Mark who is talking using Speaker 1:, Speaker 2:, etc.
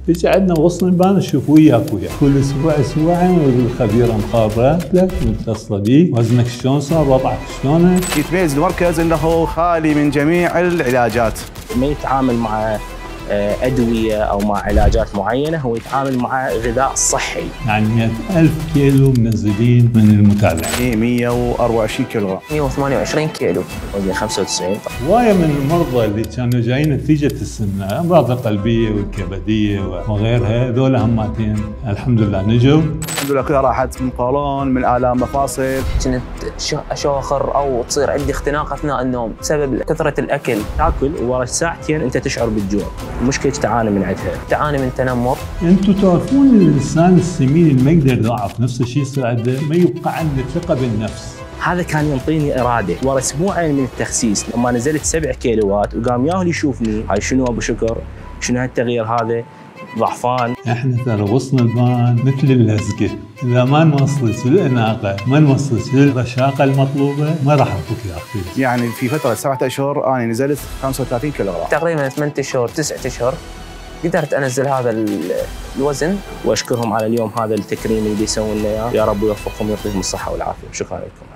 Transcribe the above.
Speaker 1: تجي عندنا غصن البان نشوف وياك كل اسبوع اسبوعين الخبيره مخابرات لك متصله بيك، وزنك شلون صار، وضعك شلونه.
Speaker 2: يتميز المركز انه خالي من جميع العلاجات.
Speaker 3: ما يتعامل مع أدوية أو مع علاجات معينة، هو يتعامل مع غذاء صحي.
Speaker 1: يعني 100,000 كيلو منزلين من المتابعين.
Speaker 2: 124 كيلو،
Speaker 3: 128 كيلو، وزني 95.
Speaker 1: هواية من المرضى اللي كانوا جايين نتيجة السمنة، أمراض القلبية والكبدية وغيرها، هذول هماتين الحمد لله نجوا.
Speaker 2: الحمد لله كلها راحت من قولون، من آلام مفاصل.
Speaker 3: كنت أشاخر أو تصير عندي اختناق أثناء النوم بسبب كثرة الأكل. تاكل ورا ساعتين أنت تشعر بالجوع. المشكلة تعاني من عندها، تعاني من تنمر.
Speaker 1: انتم تعرفون الانسان السمين اللي ما يقدر يضاعف نفس الشيء يصير عنده، ما يبقى عنده ثقة بالنفس.
Speaker 3: هذا كان ينطيني إرادة. ورا أسبوعين من التخسيس لما نزلت 7 كيلوات وقام ياهل يشوفني، هاي شنو أبو شكر؟ شنو هالتغيير هذا؟ ضعفان.
Speaker 1: احنا ترى غصن البان مثل اللزقة، إذا ما نوصلت بالإناقة، ما نوصلت بالرشاقة المطلوبة، ما راح نفك يا أخي.
Speaker 2: يعني في فترة 7 أشهر أنا نزلت 35 كيلوغرام.
Speaker 3: تقريبا 8 أشهر 9 أشهر قدرت أنزل هذا الوزن، وأشكرهم على اليوم هذا التكريم اللي بيسوون لنا إياه. يا رب يوفقهم ويعطيهم الصحة والعافية. شكرا لكم.